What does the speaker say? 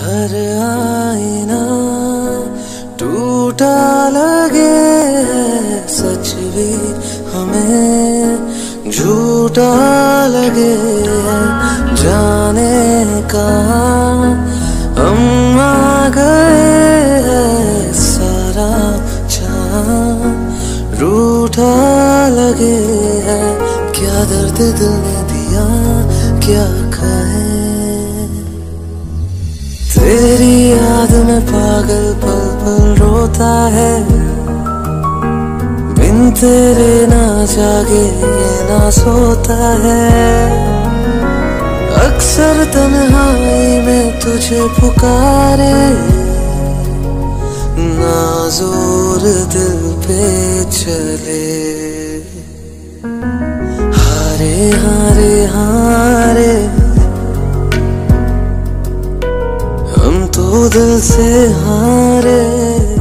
हर आईना टूटा लगे, सच भी हमें झूठा लगे। जाने कहाँ हम आ गए, सारा चाँद रूठा लगे। क्या दर्द दिल ने दिया क्या कहे, तेरी याद में पागल पल पल रोता है। बिन तेरे ना जागे ना सोता है। अक्सर तन्हाई में तुझे पुकारे, ना जोर दिल पे चले। हारे हारे हारे हम तो दिल से हारे।